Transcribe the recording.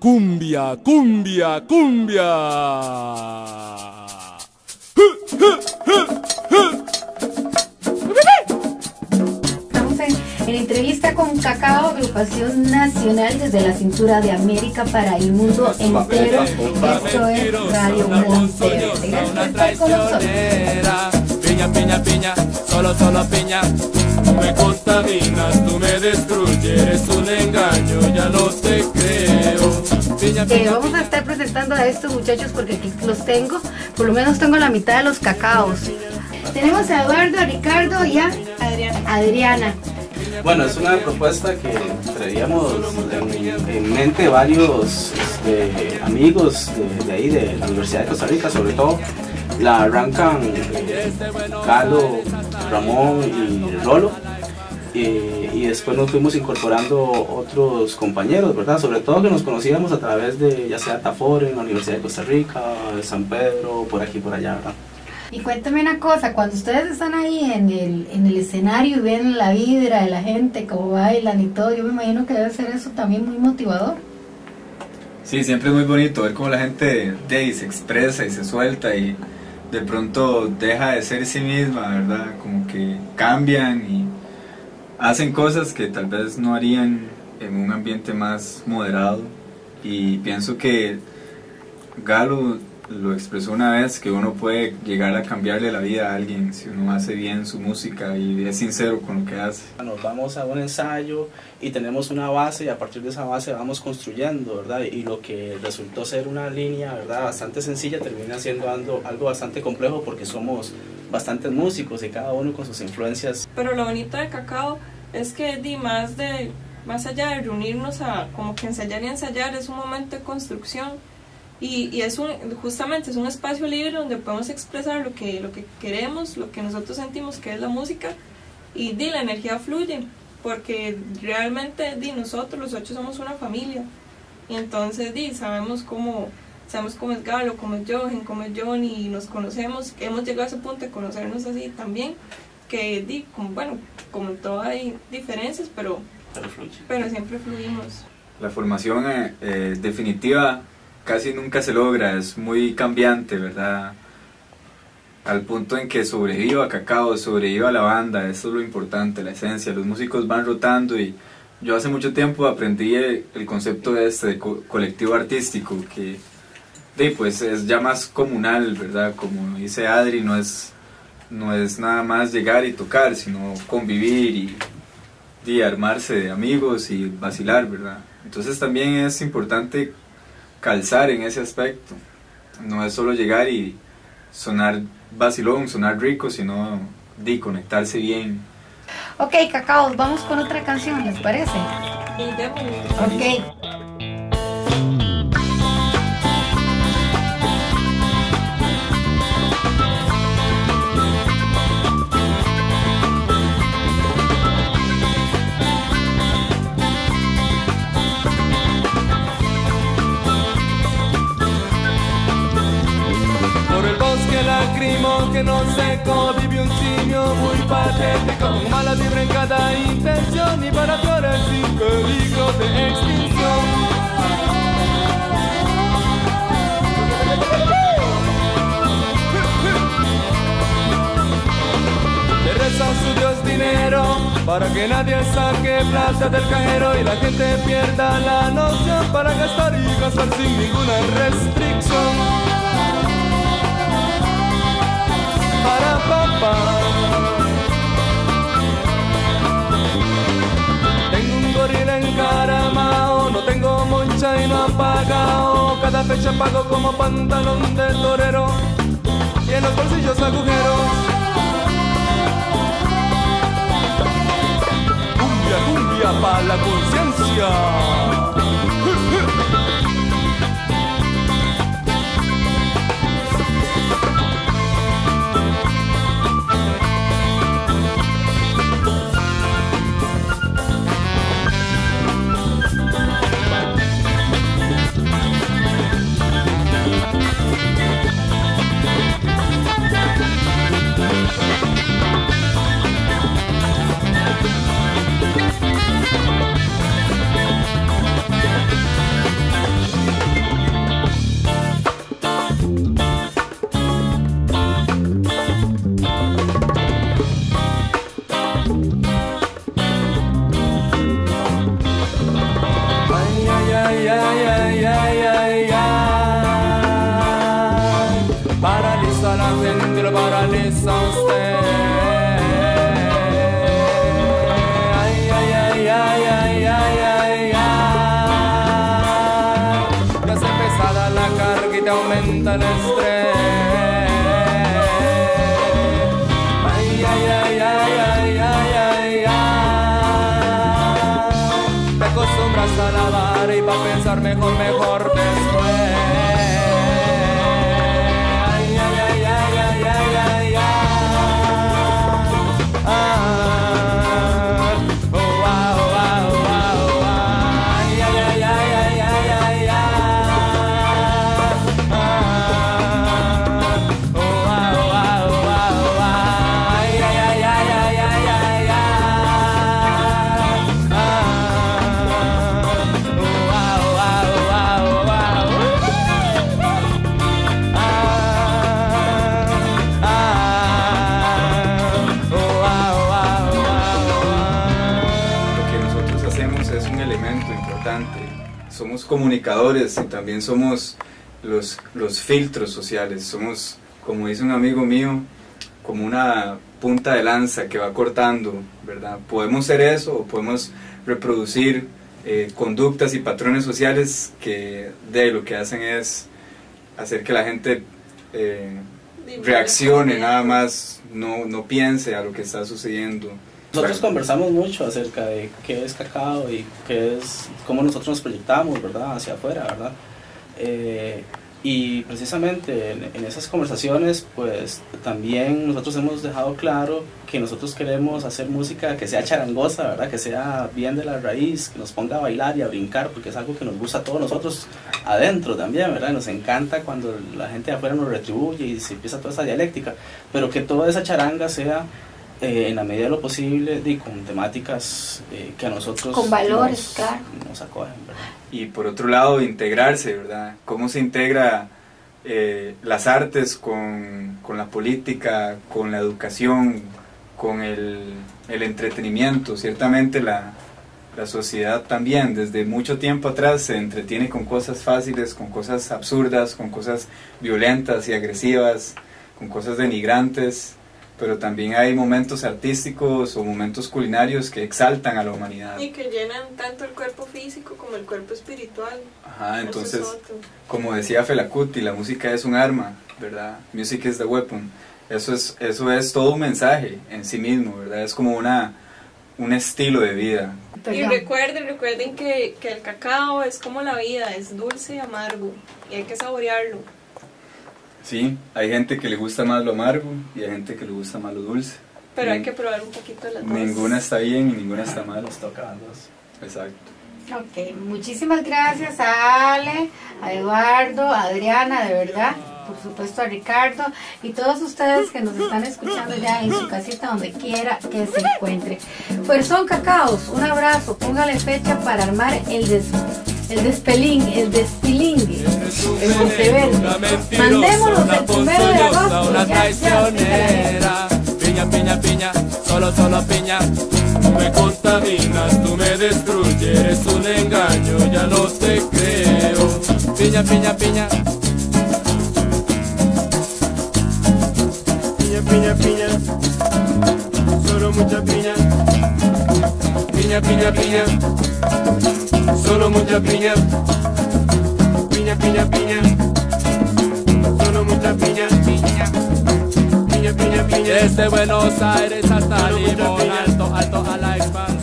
cumbia, cumbia, cumbia. Estamos en entrevista con Cacao, agrupación nacional desde la cintura de América para el mundo entero. Esto es Radio Montero. Gracias por estar con nosotros. Piña, piña, piña, solo, solo piña. Tú me contaminas, tú me destruyes, eres un engaño, ya no te creo. Piña, piña, Vamos a estar presentando a estos muchachos porque aquí los tengo, por lo menos tengo la mitad de los cacaos. Tenemos a Eduardo, a Ricardo y a Adriana. Bueno, es una propuesta que traíamos en mente varios amigos de ahí, de la Universidad de Costa Rica, sobre todo. La arrancan Galo, Ramón y Rolo, y después nos fuimos incorporando otros compañeros, ¿verdad? Sobre todo que nos conocíamos a través de ya sea Tafore en la Universidad de Costa Rica, de San Pedro, por aquí por allá, ¿verdad? Y cuéntame una cosa, cuando ustedes están ahí en el escenario y ven la vibra de la gente, cómo bailan y todo, yo me imagino que debe ser eso también muy motivador. Sí, siempre es muy bonito ver cómo la gente se expresa y se suelta y de pronto deja de ser sí misma, ¿verdad? Como que cambian y hacen cosas que tal vez no harían en un ambiente más moderado. Y pienso que Galo lo expresó una vez, que uno puede llegar a cambiarle la vida a alguien si uno hace bien su música y es sincero con lo que hace. Nos vamos a un ensayo y tenemos una base, y a partir de esa base vamos construyendo, ¿verdad? Y lo que resultó ser una línea, ¿verdad?, bastante sencilla, termina siendo algo bastante complejo porque somos bastantes músicos y cada uno con sus influencias. Pero lo bonito de Cacao es que más allá de reunirnos a como que ensayar y ensayar, es un momento de construcción. Y justamente es un espacio libre donde podemos expresar lo que queremos, lo que nosotros sentimos que es la música, y la energía fluye, porque realmente nosotros los 8 somos una familia, y entonces sabemos cómo es Galo, cómo es Jochen, cómo es Johnny, y nos conocemos, hemos llegado a ese punto de conocernos así también, que como en todo hay diferencias, pero siempre fluimos. La formación definitiva casi nunca se logra, es muy cambiante, ¿verdad? Al punto en que sobreviva Cacao, sobreviva la banda, eso es lo importante, la esencia. Los músicos van rotando y yo hace mucho tiempo aprendí el concepto de colectivo artístico, que pues es ya más comunal, ¿verdad? Como dice Adri, no es nada más llegar y tocar, sino convivir y armarse de amigos y vacilar, ¿verdad? Entonces también es importante calzar en ese aspecto, no es solo llegar y sonar vacilón, sonar rico, sino conectarse bien. Ok, Cacao, vamos con otra canción, ¿les parece? Y démosle. Ok. Que no seco, vive un simio muy patético, con mala vibra en cada intención y para flores sin peligro de extinción. Le reza a su Dios dinero para que nadie saque plata del cajero y la gente pierda la noción para gastar y gastar sin ninguna restricción. Para papá. Tengo un gorila encaramao, no tengo moncha y no ha pagado. Cada fecha pago como pantalón de torero y en los bolsillos agujeros. Cumbia, cumbia para la conciencia. te aumenta el estrés. Ay, ay, ay, ay, ay, ay, ay, ay. Te acostumbras a la vara y pa' pensar mejor, mejor después. Ay, ay, ay, ay, ay, ay, ay, ay. Somos comunicadores y también somos los filtros sociales. Somos, como dice un amigo mío, como una punta de lanza que va cortando, ¿verdad? Podemos ser eso o podemos reproducir conductas y patrones sociales que de lo que hacen es hacer que la gente reaccione, nada más, no piense a lo que está sucediendo. Nosotros conversamos mucho acerca de qué es Cacao y cómo nosotros nos proyectamos, ¿verdad?, hacia afuera, ¿verdad? Y precisamente en esas conversaciones, pues también nosotros hemos dejado claro que nosotros queremos hacer música que sea charangosa, ¿verdad?, que sea bien de la raíz, que nos ponga a bailar y a brincar, porque es algo que nos gusta a todos nosotros adentro también, ¿verdad? Nos encanta cuando la gente de afuera nos retribuye y se empieza toda esa dialéctica, pero que toda esa charanga sea en la medida de lo posible y con temáticas que a nosotros con valores, claro, nos acogen, ¿verdad? Y por otro lado, integrarse, ¿verdad? ¿Cómo se integra las artes con la política, con la educación, con el entretenimiento? Ciertamente la sociedad también desde mucho tiempo atrás se entretiene con cosas fáciles, con cosas absurdas, con cosas violentas y agresivas, con cosas denigrantes, pero también hay momentos artísticos o momentos culinarios que exaltan a la humanidad. Y que llenan tanto el cuerpo físico como el cuerpo espiritual. Ajá, entonces, como decía Fela Kuti, la música es un arma, ¿verdad? Music is the weapon. Eso es todo un mensaje en sí mismo, ¿verdad? Es como un estilo de vida. Y recuerden que el cacao es como la vida, es dulce y amargo, y hay que saborearlo. Sí, hay gente que le gusta más lo amargo y hay gente que le gusta más lo dulce. Pero hay que probar un poquito de las dos. Ninguna está bien y ninguna está mal. Nos toca las dos. Exacto. Ok, muchísimas gracias a Ale, a Eduardo, a Adriana, de verdad, por supuesto a Ricardo y todos ustedes que nos están escuchando ya en su casita, donde quiera que se encuentre. Pues son Cacaos, un abrazo, póngale fecha para armar el despilingue en Monteverde. Mandémonos el 1 de agosto. Una traicionera. Piña, piña, piña, solo piña. Tú me contaminas, tú me destruyes, eres un engaño, ya no te creo. Piña, piña, piña. Piña, piña, piña, solo mucha piña. Piña, piña, piña, solo mucha piña. Piña, piña, piña, solo mucha piña. Piña, piña, piña. Desde Buenos Aires hasta Limón, alto, alto a la expansión.